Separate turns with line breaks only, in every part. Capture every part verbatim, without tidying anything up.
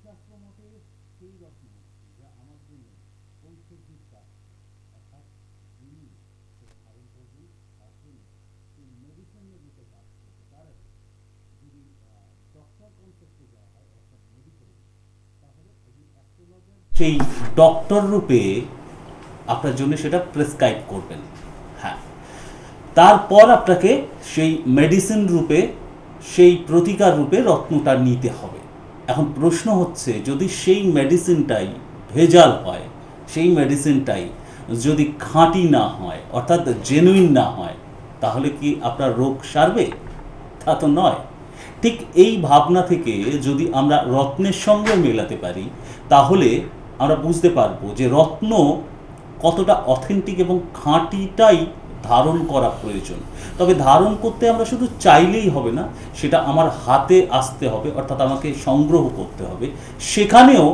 শাস্ত্র মতে সেই রত্ন যা আমার জন্য পঞ্চভূত কাজ, অর্থাৎ যিনি সেটা ধারণ করবেন তার জন্য সেই মেডিসিন রূপে কাজ করবে। তার আগে যদি ডক্টর কনসেপ্টে যাওয়া হয় অর্থাৎ মেডিকেল, তাহলে এই অ্যাস্ট্রোলজার সেই ডক্টর রূপে আপনার জন্য সেটা প্রেসক্রাইব করবেন। হ্যাঁ, তারপর আপনাকে সেই মেডিসিন রূপে, সেই প্রতিকার রূপে রত্নটা নিতে হবে। এখন প্রশ্ন হচ্ছে, যদি সেই মেডিসিনটাই ভেজাল হয়, সেই মেডিসিনটাই যদি খাঁটি না হয়, অর্থাৎ জেনুইন না হয়, তাহলে কি আপনার রোগ সারবে? তা তো নয়। ঠিক এই ভাবনা থেকে যদি আমরা রত্নের সঙ্গে মেলাতে পারি, তাহলে আমরা বুঝতে পারবো যে রত্ন কতটা অথেন্টিক এবং খাঁটিটাই ধারণ করা প্রয়োজন। তবে ধারণ করতে আমরা শুধু চাইলেই হবে না, সেটা আমার হাতে আসতে হবে, অর্থাৎ আমাকে সংগ্রহ করতে হবে। সেখানেও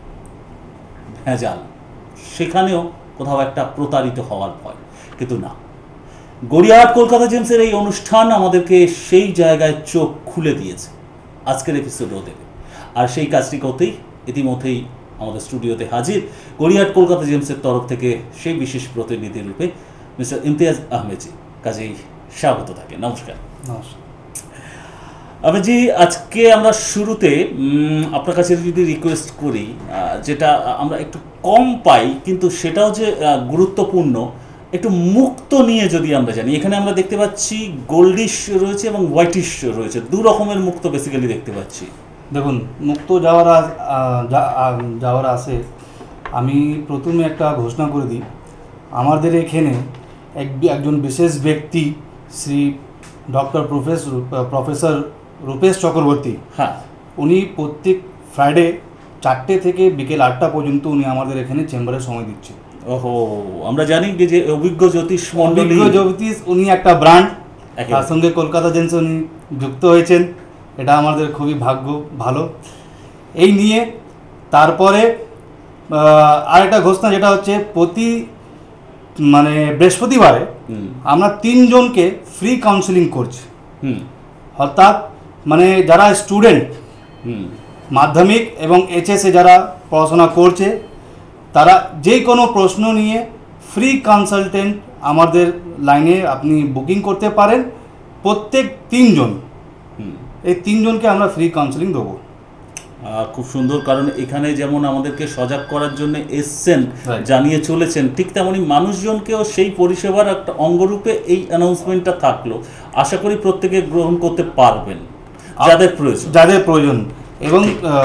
ভেজাল, সেখানেও কোথাও একটা প্রতারিত হওয়ার ভয়। কিন্তু না, গড়িয়াহাট কলকাতা জেমসের এই অনুষ্ঠান আমাদেরকে সেই জায়গায় চোখ খুলে দিয়েছে। আজকের এপিসোডও দেবে, আর সেই কাজটি করতেই ইতিমধ্যেই আমাদের স্টুডিওতে হাজির গড়িয়াহাট কলকাতা জেমসের তরফ থেকে সেই বিশেষ প্রতিনিধি রূপে মিস্টার ইমতিয়াজ আহমেদজি। কাজেই স্বাগত থাকে। নমস্কার।
নমস্কার
আহমেদজি, আজকে আমরা শুরুতে আপনার কাছে যদি রিকোয়েস্ট করি, যেটা আমরা একটু কম পাই কিন্তু সেটাও যে গুরুত্বপূর্ণ, একটু মুক্ত নিয়ে যদি আমরা জানি। এখানে আমরা দেখতে পাচ্ছি গোল্ডিশ রয়েছে এবং হোয়াইটিশ রয়েছে, দু রকমের মুক্ত বেসিক্যালি দেখতে পাচ্ছি।
দেখুন, মুক্ত যাওয়ার যাওয়ার আছে, আমি প্রথমে একটা ঘোষণা করে দিই। আমাদের এখানে এক একজন বিশেষ ব্যক্তি Shri doctor professor professor Rupesh Chakraborty,
হ্যাঁ,
উনি প্রত্যেক ফ্রাইডে চারটে থেকে বিকেল আটটা পর্যন্ত উনি আমাদের এখানে চেম্বারে সময় দিচ্ছে।
ওহো, আমরা জানি যে অভিজ্ঞ জ্যোতিষ মণ্ডলী,
অভিজ্ঞ জ্যোতিষ উনি একটা ব্র্যান্ড, তার সঙ্গে কলকাতা জেমসে উনি যুক্ত হয়েছেন। এটা আমাদের খুবই ভাগ্য ভালো। এই নিয়ে তারপরে আরেকটা ঘোষণা, যেটা হচ্ছে প্রতি মানে বৃহস্পতিবারে আমরা তিনজনকে ফ্রি কাউন্সেলিং করছি। অর্থাৎ মানে যারা স্টুডেন্ট, মাধ্যমিক এবং এইচএসে যারা পড়াশোনা করছে, তারা যে কোনো প্রশ্ন নিয়ে ফ্রি কনসালটেন্ট আমাদের লাইনে আপনি বুকিং করতে পারেন। প্রত্যেক তিনজন, এই তিনজনকে আমরা ফ্রি কাউন্সেলিং দেবো।
খুব সুন্দর, কারণ এখানে যেমন আমাদেরকে সজাগ করার জন্য এসছেন, জানিয়ে চলেছেন, ঠিক তেমনই মানুষজনকেও সেই পরিষেবার একটা অঙ্গরূপে এই অ্যানাউন্সমেন্টটা থাকলো। আশা করি প্রত্যেকে গ্রহণ করতে পারবেন যাদের প্রয়োজন
যাদের প্রয়োজন এবং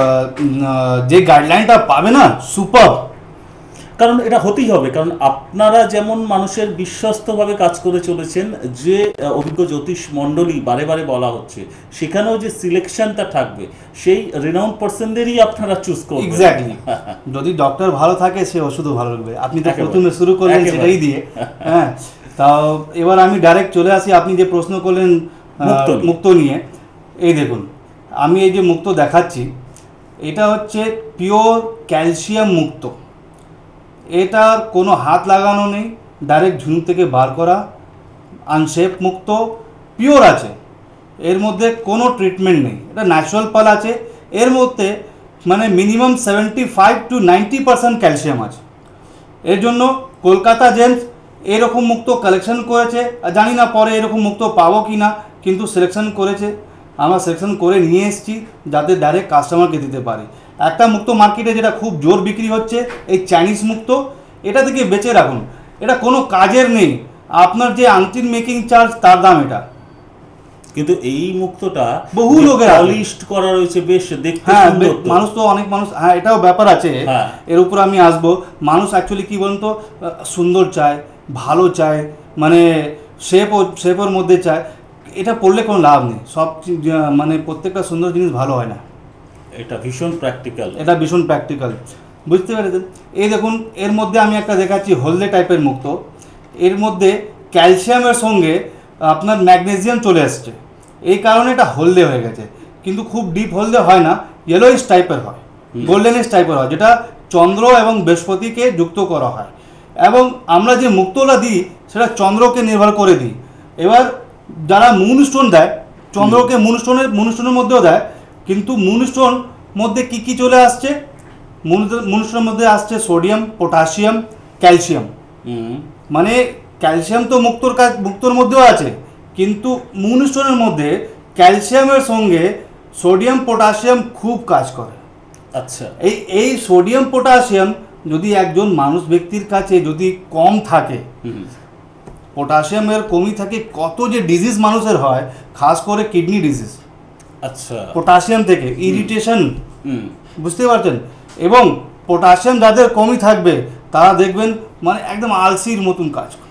যে গাইডলাইনটা পাবে না, সুপার।
কারণ এটা হতেই হবে, কারণ আপনারা যেমন মানুষের বিশ্বস্তভাবে কাজ করে চলেছেন, যে অভিজ্ঞ জ্যোতিষ মণ্ডলী বারে বারে বলা হচ্ছে, সেখানেও যে সিলেকশনটা থাকবে সেই রিনাউন্ড পার্সনদেরই আপনারা চুজ করবেন।
এক্স্যাক্টলি। যদি ডক্টর ভালো থাকে, সে ওষুধও ভালো লাগবে। আপনি তো প্রথমে শুরু করলেন সেটাই দিয়ে। হ্যাঁ, তাও এবার আমি ডাইরেক্ট চলে আসি। আপনি যে প্রশ্ন করলেন মুক্ত নিয়ে, এই দেখুন, আমি এই যে মুক্ত দেখাচ্ছি, এটা হচ্ছে পিওর ক্যালসিয়াম মুক্ত। এটার কোনো হাত লাগানো নেই, ডাইরেক্ট ঝুনু থেকে বার করা, আনশেপ মুক্ত, পিওর আছে। এর মধ্যে কোনো ট্রিটমেন্ট নেই, এটা ন্যাচারাল পাল আছে। এর মধ্যে মানে minimum seventy five to ninety percent calcium আছে। এর জন্য কলকাতা জেমস এরকম মুক্ত কালেকশন করেছে। জানি না পরে এরকম মুক্ত পাবো কি না, কিন্তু সিলেকশন করেছে, আমরা সিলেকশন করে নিয়ে এসেছি যাতে ডাইরেক্ট কাস্টমারকে দিতে পারি। একটা মুক্ত মার্কেটে যেটা খুব জোর বিক্রি হচ্ছে, এই চাইনিজ মুক্ত, এটা থেকে বেঁচে রাখুন। এটা কোনো কাজের নেই, আপনার যে আংটির মেকিং চার্জ তার দাম এটা।
কিন্তু এই মুক্তটা
বহু লোকের
পলিশড করা রয়েছে, বেশ দেখতে সুন্দর।
মানুষ তো অনেক মানুষ, হ্যাঁ এটাও ব্যাপার আছে, এর উপর আমি আসবো। মানুষ অ্যাকচুয়ালি কী বলুন তো, সুন্দর চায়, ভালো চায়, মানে শেপ শেপের মধ্যে চায়। এটা পড়লে কোনো লাভ নেই, সব মানে প্রত্যেকটা সুন্দর জিনিস ভালো হয় না।
এটা ভীষণ প্র্যাকটিক্যাল,
এটা ভীষণ প্র্যাকটিক্যাল, বুঝতে পেরেছেন? এই দেখুন, এর মধ্যে আমি একটা দেখাচ্ছি হলদে টাইপের মুক্ত। এর মধ্যে ক্যালসিয়ামের সঙ্গে আপনার ম্যাগনেসিয়াম চলে আসছে, এই কারণে এটা হলদে হয়ে গেছে। কিন্তু খুব ডিপ হলদে হয় না, ইয়েলোইশ টাইপের হয়, গোল্ডেনিশ টাইপের হয়, যেটা চন্দ্র এবং বৃহস্পতিকে যুক্ত করা হয়। এবং আমরা যে মুক্তটা দিই সেটা চন্দ্রকে নির্ভর করে দিই। এবার যারা মুনস্টোন দেয়, চন্দ্রকে মুনস্টোনের মুনস্টোনের মধ্যেও দেয়, কিন্তু মুনস্টোন মধ্যে কি কি চলে আসছে? মুনস্টোনের মধ্যে আসছে সোডিয়াম, পটাশিয়াম, ক্যালসিয়াম। মানে ক্যালসিয়াম তো মুক্তোর কাজ মুক্তোর মধ্যেও আছে, কিন্তু মুনস্টোনের মধ্যে ক্যালসিয়ামের সঙ্গে সোডিয়াম পটাশিয়াম খুব কাজ করে।
আচ্ছা,
এই এই সোডিয়াম পটাশিয়াম যদি একজন মানুষ ব্যক্তির কাছে যদি কম থাকে, পটাশিয়ামের কমি থাকে, কত যে ডিজিজ মানুষের হয়, খাস করে কিডনি ডিজিজ
আচ্ছা,
পটাশিয়াম থেকে ইরিটেশন,
হুম,
বুঝতে পারছেন? এবং পটাশিয়াম যাদের কমই থাকবে তারা দেখবেন মানে একদম আলসির মতন কাজ করে,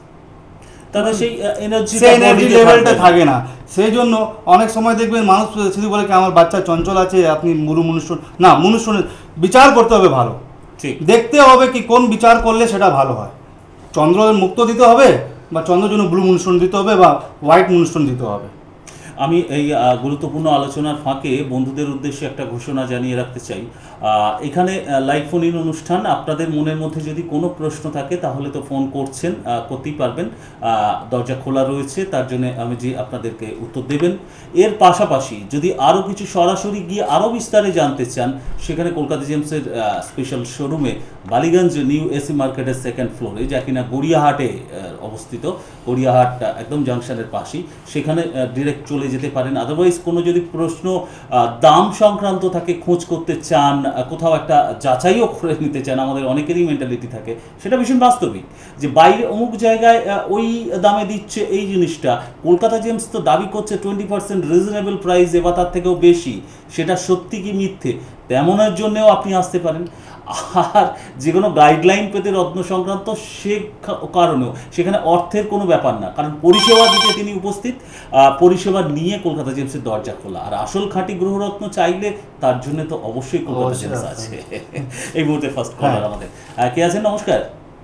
তাদের সেই এনার্জি
সেই এনার্জি লেভেলটা থাকে না। সেই জন্য অনেক সময় দেখবেন মানুষ শুধু বলে কি আমার বাচ্চা চঞ্চল আছে, আপনি মুরু মুনুষ্টন না, মুনুষ্টনের বিচার করতে হবে ভালো,
ঠিক
দেখতে হবে কি কোন বিচার করলে সেটা ভালো হয়। চন্দ্রের মুক্ত দিতে হবে, বা চন্দ্রের জন্য ব্লু মুনস্টোন দিতে হবে, বা হোয়াইট মুনস্টোন দিতে হবে।
আমি এই গুরুত্বপূর্ণ আলোচনার ফাঁকে বন্ধুদের উদ্দেশ্যে একটা ঘোষণা জানিয়ে রাখতে চাই। এখানে লাইভ ফোন ইন অনুষ্ঠান, আপনাদের মনের মধ্যে যদি কোনো প্রশ্ন থাকে তাহলে তো ফোন করছেন, করতেই পারবেন, দরজা খোলা রয়েছে, তার জন্য আমি যে আপনাদেরকে উত্তর দেবেন। এর পাশাপাশি যদি আরও কিছু সরাসরি গিয়ে আরও বিস্তারে জানতে চান, সেখানে কলকাতা জেমসের স্পেশাল শোরুমে বালিগঞ্জ নিউ এসি মার্কেটের সেকেন্ড ফ্লোরে, যা কিনা গড়িয়াহাটে অবস্থিত, গড়িয়াহাট একদম জাংশনের পাশেই, সেখানে ডিরেক্ট চলে যেতে পারেন। আদারওয়াইজ কোনো যদি প্রশ্ন দাম সংক্রান্ত থাকে, খোঁজ করতে চান, কোথাও একটা যাচাইও করে নিতে চান, আমাদের অনেকেরই মেন্টালিটি থাকে, সেটা ভীষণ বাস্তবিক যে বাইরে অমুক জায়গায় ওই দামে দিচ্ছে এই জিনিসটা, কলকাতা জেমস তো দাবি করছে টোয়েন্টি পার্সেন্ট রিজনেবল প্রাইসে বা তার থেকেও বেশি, সেটা সত্যি কি মিথ্যে তেমনের জন্যেও আপনি আসতে পারেন। আর যে কোনো গাইডলাইন পেতে রত্ন সংক্রান্ত সে কারণেও সেখানে অর্থের কোনো ব্যাপার না, কারণ পরিষেবা দিতে তিনি উপস্থিত, পরিষেবা নিয়ে কলকাতা জেমসের দরজা খোলা। আর আসল খাঁটি গ্রহরত্ন চাইলে তার জন্য তো অবশ্যই কলকাতা জেমস আছে। এই মুহূর্তে ফার্স্ট কলার আমাদের কে আছেন? নমস্কার।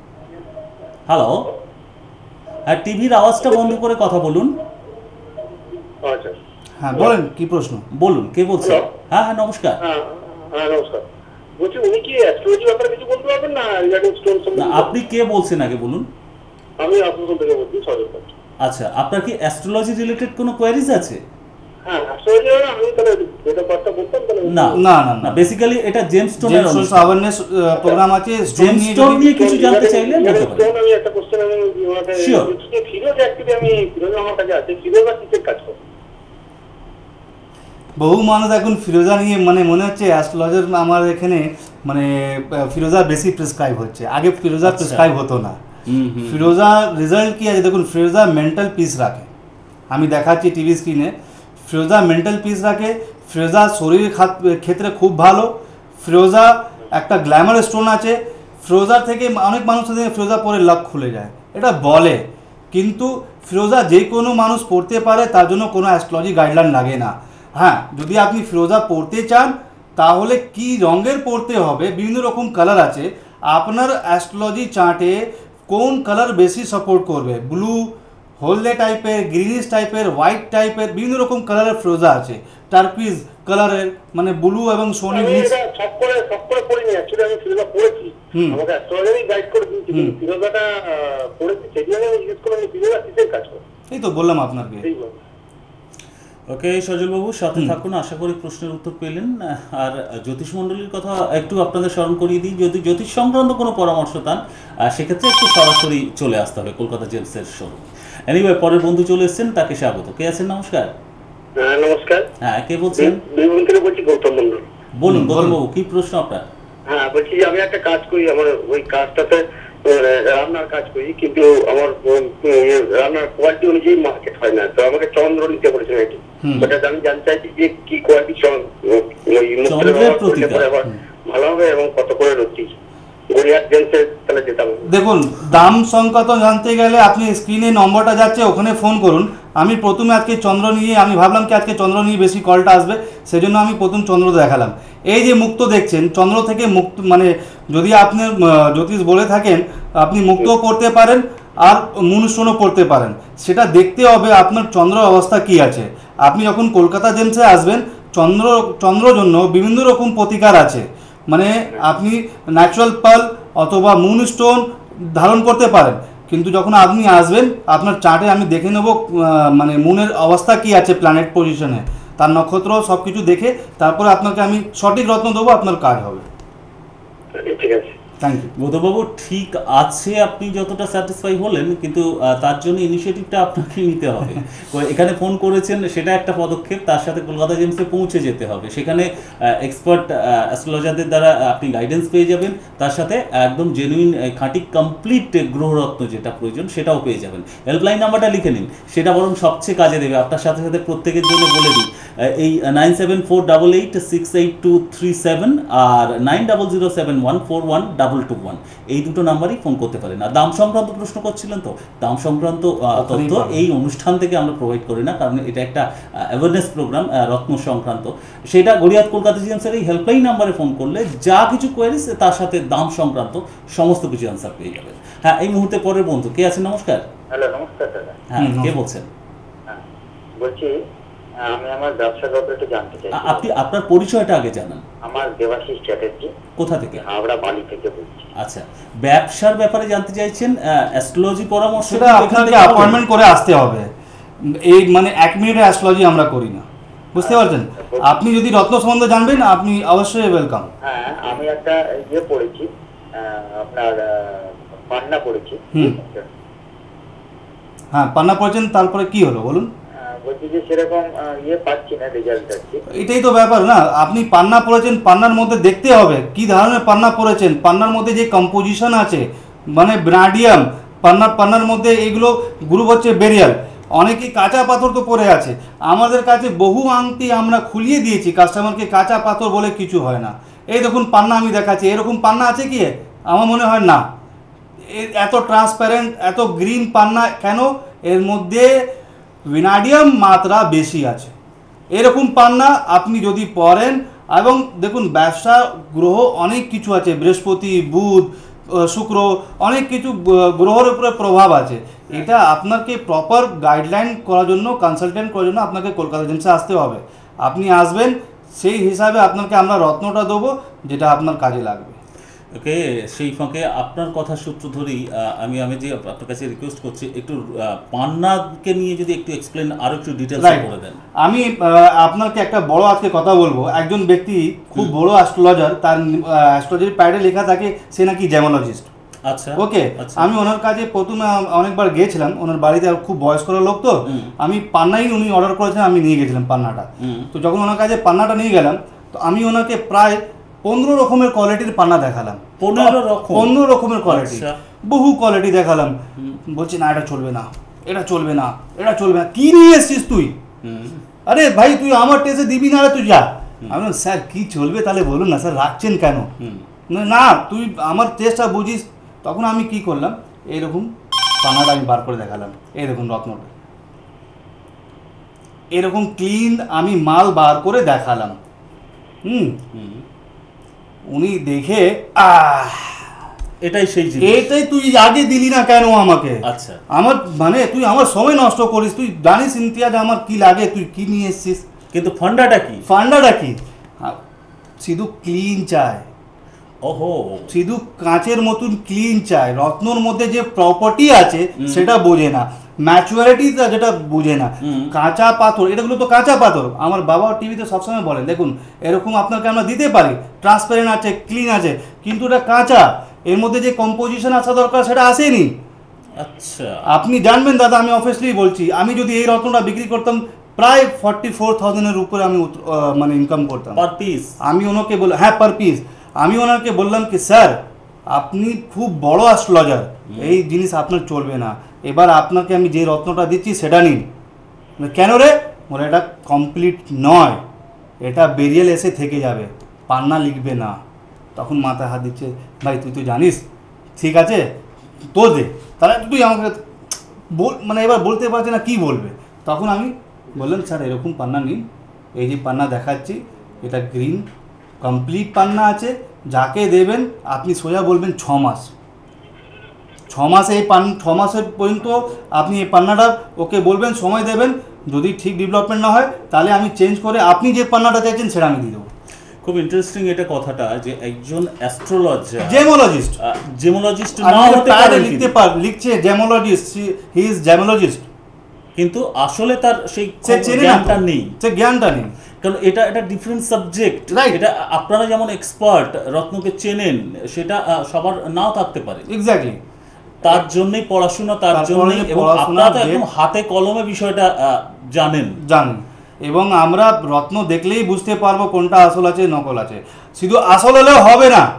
হ্যালো, হ্যাঁ, টিভির আওয়াজটা বন্ধ করে কথা বলুন।
হ্যাঁ বলেন, কি প্রশ্ন
বলুন, কে বলছেন? হ্যাঁ হ্যাঁ নমস্কার।
হ্যাঁ নমস্কার, বলছি উনি কি অ্যাস্ট্রোলজি ব্যাপারে কিছু বলতে পারবেন না রিগার্ডিং স্টোন সম্বন্ধে?
আপনি কে বলছেন আগে বলুন।
আমি আসানসোল থেকে বলছি, সজল পাত্র।
আচ্ছা, আপনার কি অ্যাস্ট্রোলজি রিলেটেড কোনো কোয়ারিজ আছে?
হ্যাঁ অ্যাস্ট্রোলজি না, আমি তাহলে এটা পার্টটা বলতাম তাহলে।
না
না না
না, বেসিক্যালি এটা জেমস্টোনের
অনুষ্ঠান, অ্যাওয়ারনেস প্রোগ্রাম আছে।
জেমস্টোন নিয়ে কিছু জানতে চাইলে বলতে পারেন।
আমি একটা কোশ্চেন আমি ওনাকে যে ফিরোজ অ্যাকচুয়ালি আমি ফিরোজ আমার কাছে আছে, ফিরোজা কিসের কাজ করে?
বহু মানুষ এখন ফিরোজা নিয়ে মানে মনে হচ্ছে অ্যাস্ট্রোলজার আমার এখানে মানে ফিরোজা বেশি প্রেসক্রাইব হচ্ছে, আগে ফিরোজা প্রেসক্রাইব হতো না। ফিরোজা রেজাল্ট কি আছে দেখুন, ফিরোজা মেন্টাল পিস রাখে, আমি দেখাচ্ছি টিভি স্ক্রিনে, ফিরোজা মেন্টাল পিস রাখে, ফিরোজা শরীরের ক্ষেত্রে খুব ভালো, ফিরোজা একটা গ্ল্যামার স্টোন আছে, ফিরোজা থেকে অনেক মানুষের থেকে ফিরোজা পরে লাক খুলে যায় এটা বলে, কিন্তু ফিরোজা যে কোনো মানুষ পড়তে পারে, তার জন্য কোনো অ্যাস্ট্রোলজি গাইডলাইন লাগে না। হ্যাঁ, যদি আপনি ফিরোজা পড়তে চান তাহলে কি রঙের পড়তে হবে, বিভিন্ন রকম কালার আছে, আপনার অ্যাস্ট্রোলজি চার্টে কোন কালার বেশি সাপোর্ট করবে, ব্লু, হলদে টাইপের, গ্রিনিশ টাইপের, হোয়াইট টাইপের, বিভিন্ন রকম কালারের ফিরোজা আছে, টার্কুইজ কালারের, মানে ব্লু এবং সোনি মিক্স।
সব করে সব করে পড়িনি, অ্যাকচুয়ালি আমি ফিরোজা পড়েছি, আমাকে অ্যাস্ট্রোলজারই গাইড করে দিয়েছি, কিন্তু ফিরোজাটা পড়েছি, সেগুলো আমি জিজ্ঞেস করলাম ফিরোজা কিসের কাজ করে।
এই তো বললাম আপনাকে।
ওকে সজলবাবু, সাথে থাকুন, আশা করি প্রশ্নের উত্তর পেলেন। আর জ্যোতিষ মণ্ডলীর কথা একটু আপনাদের স্মরণ করিয়ে দিই, যদি জ্যোতিষ সংক্রান্ত কোনো পরামর্শ পান সেক্ষেত্রে একটু সরাসরি চলে আসতে হবে কলকাতা জেমসের শোরুম। এনিওয়ে, পরের বন্ধু চলে এসেছেন, তাকে স্বাগত। কে আছেন? নমস্কার।
হ্যাঁ নমস্কার।
হ্যাঁ, কে বলছেন?
বীরভূম থেকে বলছি, গৌতম মন্ডল।
বলুন গৌতমবাবু, কি প্রশ্ন আপনার?
হ্যাঁ বলছি, আমি একটা কাজ করি, আমার ওই কাজটাতে রান্নার কাজ করি, কিন্তু আমার রান্নার কোয়ালিটি অনুযায়ী মার্কেট হয় না, তো আমাকে চন্দ্র নিতে বলেছে নাকি, ওটা আমি জানতে চাইছি যে কি কোয়ালিটি ভালো হবে এবং কত করে রুটি গড়িয়ার জেন্সে তাহলে যেতাম।
দেখুন, দাম সংক্রান্ত জানতে গেলে আপনি স্ক্রিনে নম্বরটা যাচ্ছে, ওখানে ফোন করুন। আমি প্রথমে আজকে চন্দ্র নিয়ে, আমি ভাবলাম কি আজকে চন্দ্র নিয়ে বেশি কলটা আসবে, সেজন্য আমি প্রথম চন্দ্র দেখালাম। এই যে মুক্ত দেখছেন, চন্দ্র থেকে মুক্ত মানে যদি আপনি জ্যোতিষ বলে থাকেন, আপনি মুক্তও পড়তে পারেন আর মুনস্টোনও পড়তে পারেন, সেটা দেখতে হবে আপনার চন্দ্র অবস্থা কি আছে। আপনি যখন কলকাতা জেমসে আসবেন, চন্দ্র চন্দ্র জন্য বিভিন্ন রকম প্রতিকার আছে, মানে আপনি ন্যাচারাল পার্ল অথবা মুনস্টোন ধারণ করতে পারেন, কিন্তু যখন আপনি আসবেন আপনার চার্টে আমি দেখে নেব মানে মুনের অবস্থা কি আছে প্ল্যানেট পজিশনে, তার নক্ষত্র সব কিছু দেখে তারপরে আপনাকে আমি সঠিক রত্ন দেবো, আপনার কাজ হবে।
ঠিক আছে,
থ্যাংক ইউ।
গৌতমবাবু ঠিক আছে, আপনি যতটা স্যাটিসফাই হলেন, কিন্তু তার জন্য ইনিশিয়েটিভটা আপনাকে নিতে হবে। এখানে ফোন করেছেন সেটা একটা পদক্ষেপ, তার সাথে কলকাতা জেমসে পৌঁছে যেতে হবে, সেখানে এক্সপার্ট অ্যাস্ট্রোলজারদের দ্বারা আপনি গাইডেন্স পেয়ে যাবেন, তার সাথে একদম জেনুইন খাঁটি কমপ্লিট গ্রহরত্ন যেটা প্রয়োজন সেটাও পেয়ে যাবেন। হেল্পলাইন নাম্বারটা লিখে নিন, সেটা বরং সবচেয়ে কাজে দেবে। আপনার সাথে সাথে প্রত্যেকের জন্য বলে দিই, এই nine seven four double eight six eight two three seven আর nine double zero seven one four one double two one, এই দুটো নাম্বারই ফোন করতে পারেন। আর দাম সংক্রান্ত প্রশ্ন করছিলেন, তো দাম সংক্রান্ত তথ্য এই অনুষ্ঠান থেকে আমরা প্রোভাইড করি না, কারণ এটা একটা অ্যাওয়ারনেস প্রোগ্রাম রত্ন সংক্রান্ত। সেটা গড়িয়াহাট কলকাতা জিএমসের এই হেল্পলাইন নাম্বারে ফোন করলে যা কিছু কোয়েরিজ তার সাথে দাম সংক্রান্ত সমস্ত কিছু অ্যান্সার পেয়ে যাবেন। হ্যাঁ, এই মুহূর্তে পরের বন্ধু কে আছেন? নমস্কার।
হ্যালো, নমস্কার দাদা।
হ্যাঁ, কে বলছেন?
হ্যাঁ, বলছি আমি আমার ব্যবসার ব্যাপারে একটু জানতে চাই।
আপনি আপনার পরিচয়টা আগে জানান।
আমার দেবাশিস চ্যাটার্জি।
কোথা থেকে?
হাওড়া বালি থেকে বলছি।
আচ্ছা, ব্যবসার ব্যাপারে জানতে চাইছেন, অ্যাস্ট্রোলজি পরামর্শ
সেটা আপনাকে অ্যাপয়েন্টমেন্ট করে আসতে হবে। এই মানে এক মিনিটের অ্যাস্ট্রোলজি আমরা করি না, বুঝতে পারছেন? আপনি যদি রত্ন সম্বন্ধে জানবেন আপনি অবশ্যই ওয়েলকাম।
হ্যাঁ, আমি একটা ইয়ে পড়েছি, আপনার পান্না পড়েছি।
হ্যাঁ, পান্না পড়েছেন, তারপরে কি হলো বলুন?
বলছি যে সেরকম ইয়ে পাচ্ছি না, রেজাল্ট আছে।
এটাই তো ব্যাপার না, আপনি পান্না পড়েছেন, পান্নার মধ্যে দেখতে হবে কি ধরনের পান্না পড়েছেন, পান্নার মধ্যে যে কম্পোজিশন আছে, মানে ব্রাডিয়াম পান্না, পান্নার মধ্যে এগুলো গ্রুপ হচ্ছে বেরিয়াল। অনেকেই কাঁচা পাথর তো পড়ে আছে, আমাদের কাছে বহু আংটি আমরা খুলিয়ে দিয়েছি কাস্টমারকে, কাঁচা পাথর বলে কিছু হয় না। এই দেখুন পান্না আমি দেখাচ্ছি, এরকম পান্না আছে কি? আমার মনে হয় না। এত ট্রান্সপারেন্ট, এত গ্রিন পান্না কেন? এর মধ্যে ভিনাডিয়াম মাত্রা বেশি আছে। এরকম পান্না আপনি যদি পড়েন, এবং দেখুন ব্যবসা গ্রহ অনেক কিছু আছে, বৃহস্পতি, বুধ, শুক্র, অনেক কিছু গ্রহের উপরে প্রভাব আছে। এটা আপনাকে প্রপার গাইডলাইন করার জন্য, কনসালটেন্ট করার জন্য আপনাকে কলকাতা জেমসে আসতে হবে। আপনি আসবেন, সেই হিসাবে আপনাকে আমরা রত্নটা দেবো যেটা আপনার কাজে লাগবে।
ওকে, সেই ফাঁকে আপনার কথা সূত্র ধরেই আমি আমি যে আপনার কাছে রিকোয়েস্ট করছি, একটু পান্নাকে নিয়ে যদি একটু এক্সপ্লেন আরো একটু ডিটেইলস করে দেন।
আমি আপনাকে একটা বড় আজকে কথা বলবো। একজন ব্যক্তি খুব বড় অ্যাস্ট্রোলজার, তার অ্যাস্ট্রোলজির প্যাডে লেখা থাকে সে নাকি জেমোলজিস্ট।
আচ্ছা,
ওকে, আমি ওনার কাছে প্রথমে অনেকবার গিয়েছিলাম, ওনার বাড়িতে খুব বয়স্ক লোক, তো আমি পান্নাই উনি অর্ডার করেছেন, আমি নিয়ে গেছিলাম পান্নাটা। তো যখন ওনার কাছে পান্নাটা নিয়ে গেলাম, তো আমি ওনাকে প্রায় পনেরো রকমের কোয়ালিটির পান্না দেখালাম।
পনেরো রকম
পনেরো রকমের কোয়ালিটি, বহু কোয়ালিটি দেখালাম। বলছি না, এটা চলবে না, এটা চলবে না, এটা চলবে না। কি নিয়ে এসছিস তুই? আরে ভাই, তুই আমার টেস্টে দিবি না, তুই যা। আমি বললাম স্যার কি চলবে তাহলে বলুন না স্যার, রাখছেন কেন? না তুই আমার টেস্টটা বুঝিস। তখন আমি কি করলাম, এইরকম পান্নাটা আমি বার করে দেখালাম। এই দেখুন রত্নটা, এরকম ক্লিন আমি মাল বার করে দেখালাম। হুম উনি দেখে আহ
এটাই সেই জিনিস,
এটাই তুই আগে দিলি না কেন আমাকে?
আচ্ছা,
আমার মানে তুই আমার সময় নষ্ট করিস। তুই জানিস ইমতিয়াজ আমার কি লাগে, তুই কি নিয়ে এসছিস?
কিন্তু ফান্ডাটা কি?
ফান্ডাটা কি? শুধু ক্লিন চায়,
ওহো,
শুধু কাঁচের মতন ক্লিন চায়। রত্নর মধ্যে যে প্রপার্টি আছে সেটা বোঝে না, ম্যাচুরিটিটা যেটা বুঝে না। কাঁচা পাথর, এটাগুলো তো কাঁচা পাথর। আমার বাবা টিভিতে সবসময় বলেন, দেখুন এরকম আপনাকে আমরা দিতে পারি, ট্রান্সপারেন্ট আছে, ক্লিন আছে, কিন্তু এটা কাঁচা, এর মধ্যে যে কম্পোজিশন আসা দরকার সেটা আসেনি।
আচ্ছা,
আপনি জানবেন দাদা, আমি অফিসলি বলছি, আমি যদি এই রত্নটা বিক্রি করতাম প্রায় ফর্টি ফোর থাউজেন্ডের উপরে আমি মানে ইনকাম করতাম
পার পিস।
আমি ওনাকে বল হ্যাঁ পার পিস আমি ওনাকে বললাম কি স্যার আপনি খুব বড় অ্যাস্ট্রোলজার, এই জিনিস আপনার চলবে না, এবার আপনাকে আমি যে রত্নটা দিচ্ছি সেটা নিন। কেন রে? বলে এটা কমপ্লিট নয়, এটা বেরিয়াল এসে থেকে যাবে, পান্না লিখবে না। তখন মাথায় হাত দিচ্ছে, ভাই তুই তো জানিস, ঠিক আছে তো দে, তাহলে তুই আমাকে বল, মানে এবার বলতে পারছে না কি বলবে। তখন আমি বললাম স্যার এরকম পান্না নিন, এই যে পান্না দেখাচ্ছি এটা গ্রিন কমপ্লিট পান্না আছে, যাকে দেবেন আপনি সোজা বলবেন ছ মাস ছ মাসে এই পান ছ মাসের পর্যন্ত আপনি এই পান্নাটা ওকে বলবেন, সময় দেবেন। যদি ঠিক ডেভেলপমেন্ট না হয় তাহলে আমি চেঞ্জ করে আপনি যে পান্নাটা চাইছেন সেটা আমি দিয়ে দেবো।
খুব ইন্টারেস্টিং এটা কথাটা যে একজন অ্যাস্ট্রোলজার,
জেমোলজিস্ট,
জেমোলজিস্ট না হতে পারে,
লিখতে পার লিখছে জেমোলজিস্ট, হি ইজ জেমোলজিস্ট।
কিন্তু আসলে তার সেই
সে চেনে না,
জ্ঞানটা নেই,
সে জ্ঞানটা নেই।
কারণ এটা এটা ডিফারেন্ট সাবজেক্ট।
Right.
এটা আপনারা যেমন এক্সপার্ট রত্নকে চেনেন, সেটা আহ, সবার নাও থাকতে পারে।
এক্স্যাক্টলি,
তার জন্যই পড়াশোনা, তার
তারপরে
জন্যই, এবং
পড়াশোনা,
আপনারা তো একদম
যে-
হাতে কলমে বিষয়টা আহ, জানেন।
জানেন, এবং আমরা রত্ন দেখলেই বুঝতে পারবো কোনটা আসল আছে নকল আছে। শুধু আসল হলেও হবে না,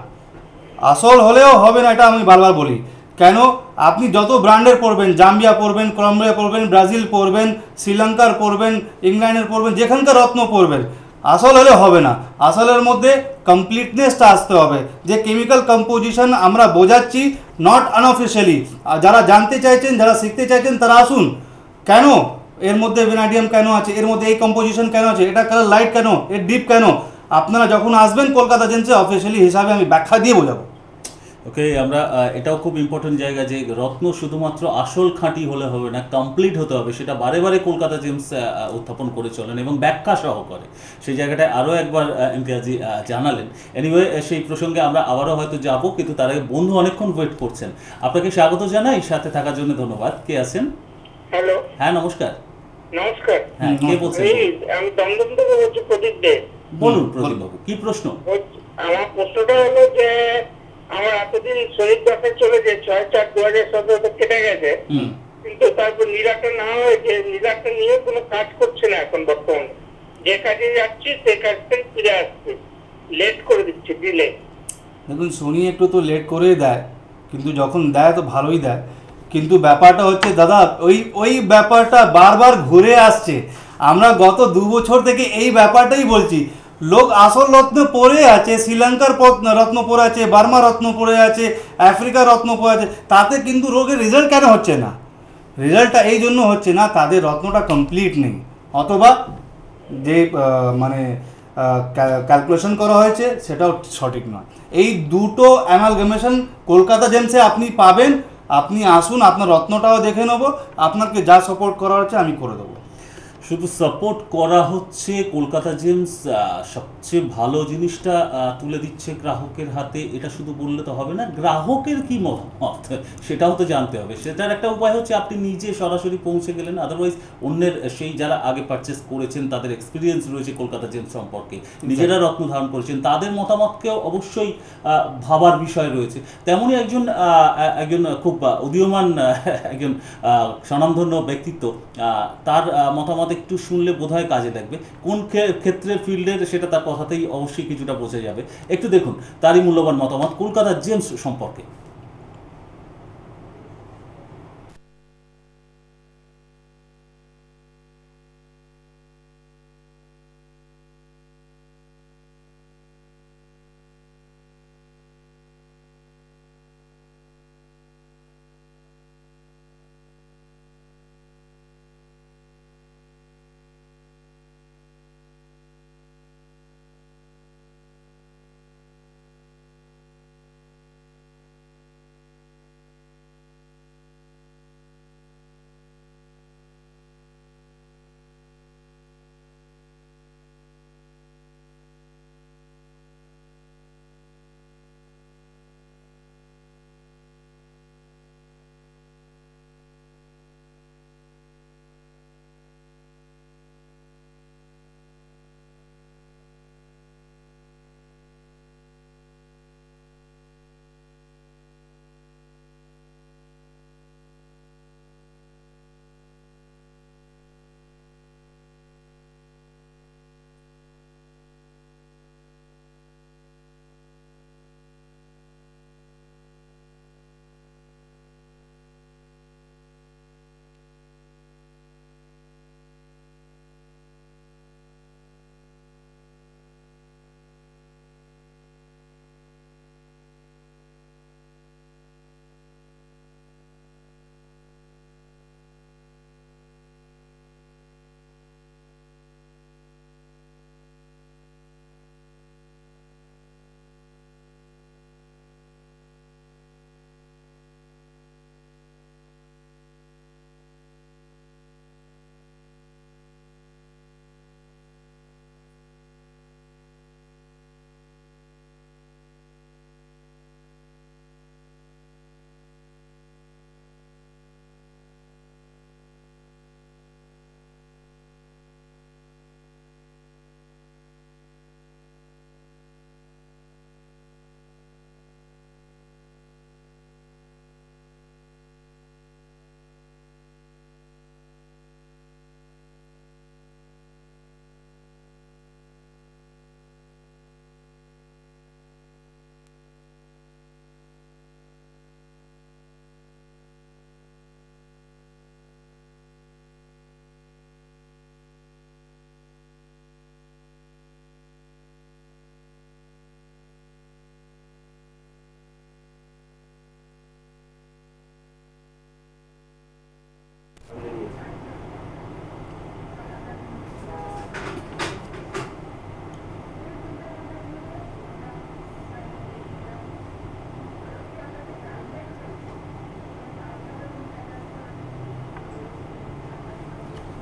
আসল হলেও হবে না, এটা আমি বারবার বলি। কেন? আপনি যত ব্র্যান্ডের পড়বেন, জাম্বিয়া পড়বেন, কলম্বিয়া পড়বেন, ব্রাজিল পড়বেন, শ্রীলঙ্কার পড়বেন, ইংল্যান্ডের পড়বেন, যেখানকার রত্ন পড়বেন, আসল হলে হবে না। আসলের মধ্যে কমপ্লিটনেসটা আসতে হবে, যে কেমিক্যাল কম্পোজিশন আমরা বোঝাচ্ছি নট আনঅফিসিয়ালি। যারা জানতে চাইছেন, যারা শিখতে চাইছেন, তারা আসুন। কেন এর মধ্যে ভ্যানাডিয়াম কেন আছে, এর মধ্যে এই কম্পোজিশন কেন আছে, এটা কালার লাইট কেন, এর ডিপ কেন, আপনারা যখন আসবেন কলকাতা জেন্সে অফিসিয়ালি হিসাবে আমি ব্যাখ্যা দিয়ে বোঝাবো।
ওকে, আমরা আহ, এটাও খুব ইম্পর্টেন্ট জায়গা যে রত্ন শুধুমাত্র আসল খাঁটি হলে হবে না, কমপ্লিট হতে হবে। সেটা বারে বারে কলকাতা জেমস আহ, উত্থাপন করে চলেন এবং ব্যাখ্যা সহ করে। সেই জায়গাটায় আরও একবার আহ, ইমতিয়াজি আহ, জানালেন। এনিওয়ে, সেই প্রসঙ্গে আমরা আবারও হয়তো যাব, কিন্তু তার আগে বন্ধু অনেকক্ষণ ওয়েট করছেন। আপনাকে স্বাগত জানাই, সাথে থাকার জন্য ধন্যবাদ। কে আছেন?
হ্যালো,
হ্যাঁ, নমস্কার।
নমস্কার।
হ্যাঁ, কে বলছেন?
এই আমি দমদম থেকে বলছি, প্রদীপ দে।
বলুন প্রদীপবাবু, কি প্রশ্ন?
ওই- আমার প্রশ্নটা হলো যে আমার এতদিন শরীর দশা চলে যে ছয় চার দু হাজার সতেরোতে কেটে গেছে,
হুম।
কিন্তু তারপর নীলাটা না হয়েছে, নীলাটা নিয়ে কোনো কাজ করছে না এখন বর্তমানে। যে কাজে যাচ্ছি সে কাজটাই ফিরে আসছে, লেট করে দিচ্ছে, ডিলে।
দেখুন, শনি একটু তো লেট করেই দেয়, কিন্তু যখন দেয় তো ভালোই দেয়। কিন্তু ব্যাপারটা হচ্ছে দাদা, ওই ওই ব্যাপারটা বারবার ঘুরে আসছে। আমরা গত দু বছর থেকে এই ব্যাপারটাই বলছি। লোক আসল রত্ন পড়ে আছে, শ্রীলঙ্কার পত- রত্ন পড়ে আছে, বার্মা রত্ন পড়ে আছে, আফ্রিকার রত্ন পড়ে আছে, তাতে কিন্তু রোগের রেজাল্ট কেন হচ্ছে না? রেজাল্টটা এই জন্য হচ্ছে না, তাদের রত্নটা কমপ্লিট নেই, অথবা যে আহ, মানে ক্যালকুলেশন করা হয়েছে সেটাও সঠিক নয়। এই দুটো অ্যামালগামেশন কলকাতা জেমসে আপনি পাবেন। আপনি আসুন, আপনার রত্নটাও দেখে নেবো, আপনাকে যা সাপোর্ট করা হচ্ছে আমি করে দেবো।
শুধু সাপোর্ট করা হচ্ছে, কলকাতা জেমস আহ, সবচেয়ে ভালো জিনিসটা আহ, তুলে দিচ্ছে গ্রাহকের হাতে, এটা শুধু বললে তো হবে না। গ্রাহকের কি মতামত সেটাও তো জানতে হবে। সেটার একটা উপায় হচ্ছে আপনি নিজে সরাসরি পৌঁছে গেলেন, আদারওয়াইজ অন্যের সেই যারা আগে পারচেস করেছেন, তাদের এক্সপিরিয়েন্স রয়েছে কলকাতা জেমস সম্পর্কে, নিজেরা রত্ন ধারণ করেছেন, তাদের মতামতকেও অবশ্যই আহ, ভাবার বিষয় রয়েছে। তেমনই একজন আহ, একজন খুব আহ, উদীয়মান আহ, একজন আহ, স্বনামধন্য ব্যক্তিত্ব, আহ, তার আহ, মতামত একটু শুনলে বোধহয় কাজে লাগবে। কোন ক্ষে- ক্ষেত্রের ফিল্ডের সেটা তার কথাতেই অবশ্যই কিছুটা বোঝা যাবে। একটু দেখুন তারই মূল্যবান মতামত কলকাতা জেমস সম্পর্কে।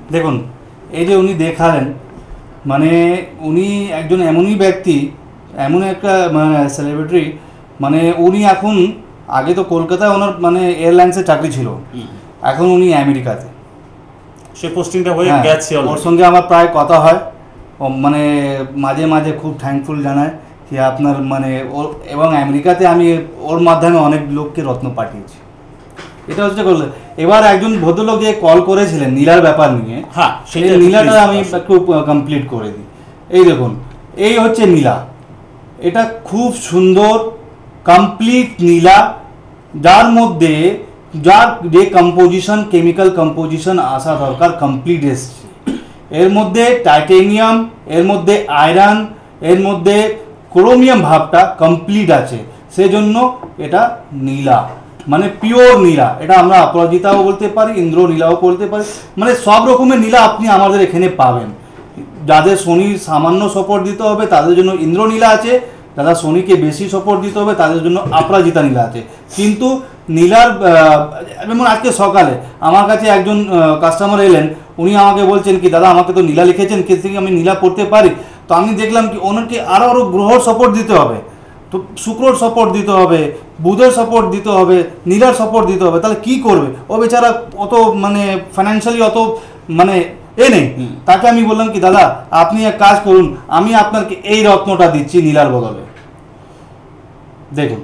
দেখুন এই যে উনি দেখালেন, মানে উনি একজন এমনই ব্যক্তি, এমন একটা মানে সেলিব্রিটি, মানে উনি এখন, আগে তো কলকাতায় ওনার মানে এয়ারলাইন্সে চাকরি ছিল, এখন উনি আমেরিকাতে,
সে পোস্টিংটা হয়ে
হ্যাঁ,
গেছে
ওর
already।
সঙ্গে আমার প্রায় কথা হয়, ও মানে মাঝে মাঝে খুব থ্যাঙ্কফুল জানায় যে আপনার মানে ওর, এবং আমেরিকাতে আমি ওর মাধ্যমে অনেক লোককে রত্ন পাঠিয়েছি। এটা হচ্ছে করলে এবার একজন ভদ্রলোক যে কল করেছিলেন নীলার ব্যাপার নিয়ে,
হ্যাঁ,
সেই
সেটা একটু
নীলাটা
please
আমি
আসুন।
একটু কমপ্লিট করে দিই। এই দেখুন, এই হচ্ছে নীলা, এটা খুব সুন্দর কমপ্লিট নীলা, যার মধ্যে যার যে কম্পোজিশন, কেমিক্যাল কম্পোজিশন আসা দরকার কমপ্লিট এসছে। এর মধ্যে টাইটেনিয়াম, এর মধ্যে আয়রন, এর মধ্যে ক্রোমিয়াম ভাবটা কমপ্লিট আছে, সেজন্য এটা নীলা, মানে পিওর নীলা। এটা আমরা অপরাজিতাও বলতে পারি, ইন্দ্র নীলাও বলতে পারি, মানে সব রকমের নীলা আপনি আমাদের এখানে পাবেন। যাদের শনির সামান্য সাপোর্ট দিতে হবে তাদের জন্য ইন্দ্র নীলা আছে, যারা শনিকে বেশি সাপোর্ট দিতে হবে তাদের জন্য অপরাজিতা নীলা আছে। কিন্তু নীলার যেমন আজকে সকালে আমার কাছে একজন কাস্টমার এলেন, উনি আমাকে বলছেন কি দাদা আমাকে তো নীলা লিখেছেন, কিন্তু আমি নীলা পড়তে পারি। তো আমি দেখলাম কি ওনাকে আরও আরও গ্রহর সাপোর্ট দিতে হবে, তো শুক্রর সাপোর্ট দিতে হবে, বুধের সাপোর্ট দিতে হবে, নীলার সাপোর্ট দিতে হবে, তাহলে কি করবে ও বেচারা? অত মানে ফাইন্যান্সিয়ালি অত মানে এ নেই। তাকে আমি বললাম কি দাদা আপনি এক কাজ করুন, আমি আপনাকে এই রত্নটা দিচ্ছি নীলার বদলে, দেখুন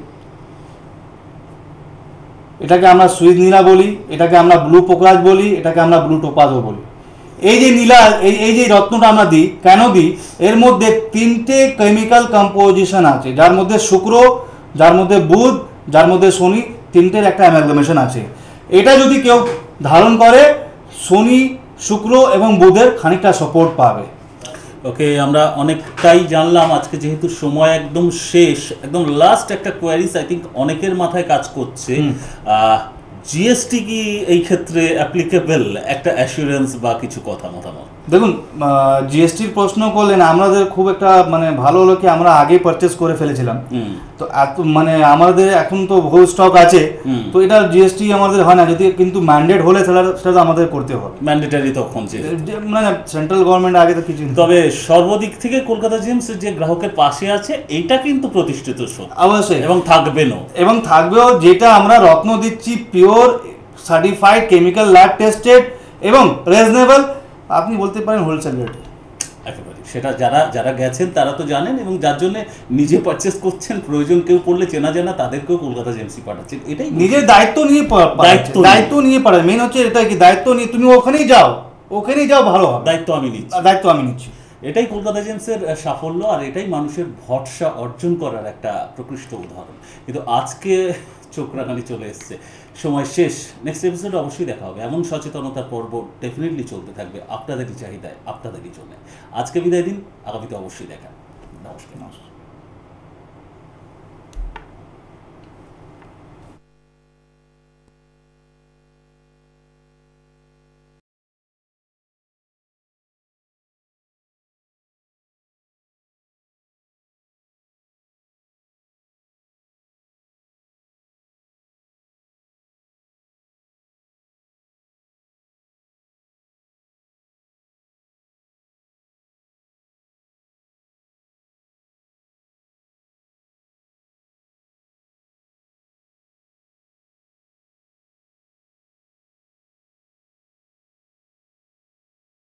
এটাকে আমরা সুইট নীলা বলি, এটাকে আমরা ব্লু পোকরাজ বলি, এটাকে আমরা ব্লু টোপাজও বলি। এই যে নীলা, এই এই যে রত্নটা আমরা দিই, কেন দিই? এর মধ্যে তিনটে কেমিক্যাল কম্পোজিশন আছে, যার মধ্যে শুক্র, যার মধ্যে বুধ, যার মধ্যে শনি, তিনটের একটা অ্যামালগামেশন আছে। এটা যদি কেউ ধারণ করে শনি, শুক্র এবং বুধের খানিকটা সাপোর্ট পাবে।
ওকে, আমরা অনেকটাই জানলাম আজকে, যেহেতু সময় একদম শেষ, একদম লাস্ট একটা কোয়ারিজ আই থিঙ্ক অনেকের মাথায় কাজ করছে, জিএসটি কি এই ক্ষেত্রে অ্যাপ্লিকেবল? একটা অ্যাসুরেন্স বা কিছু কথা মতামত।
দেখুন জিএসটির প্রশ্ন করলেন, আমাদের খুব একটা মানে ভালো হলো কি আমরা আগে পারচেস করে ফেলেছিলাম, তো এত মানে আমাদের এখন তো বহু স্টক আছে, তো এটা জিএসটি আমাদের হয় না, যদি কিন্তু ম্যান্ডেট হলে সেটা সেটা আমাদের করতে হবে,
ম্যান্ডেটারি তখন যে
মানে সেন্ট্রাল গভর্নমেন্ট আগে তো কিছু।
তবে সর্বদিক থেকে কলকাতা জেমস যে গ্রাহকের পাশে আছে, এইটা কিন্তু প্রতিষ্ঠিত সত্য
অবশ্যই,
এবং থাকবেনও
এবং থাকবেও। যেটা আমরা রত্ন দিচ্ছি pure certified chemical lab tested এবং রিজনেবল, আপনি বলতে পারেন হোলসেল রেট
একেবারে। সেটা যারা যারা গেছেন তারা তো জানেন, এবং যার জন্য নিজে পারচেস করছেন, প্রয়োজন কেউ পড়লে চেনা জানা তাদেরকেও কলকাতা জেমসি পাঠাচ্ছেন। এটাই
নিজের দায়িত্ব নিয়ে দায়িত্ব দায়িত্ব নিয়ে পাঠায়। মেন হচ্ছে এটা কি, দায়িত্ব নিয়ে তুমি ওখানেই যাও, ওখানেই যাও, ভালো হবে।
দায়িত্ব আমি নিচ্ছি,
দায়িত্ব আমি নিচ্ছি।
এটাই কলকাতা জেমসের সাফল্য, আর এটাই মানুষের ভরসা অর্জন করার একটা প্রকৃষ্ট উদাহরণ। কিন্তু আজকে চোখ রাঙানি চলে এসছে, সময় শেষ। নেক্সট এপিসোডে অবশ্যই দেখা হবে। এমন সচেতনতার পর্ব ডেফিনেটলি চলতে থাকবে আপনাদেরই চাহিদায়, আপনাদেরই জন্য। আজকে বিদায় দিন, আগামীতে অবশ্যই দেখা। নমস্কার।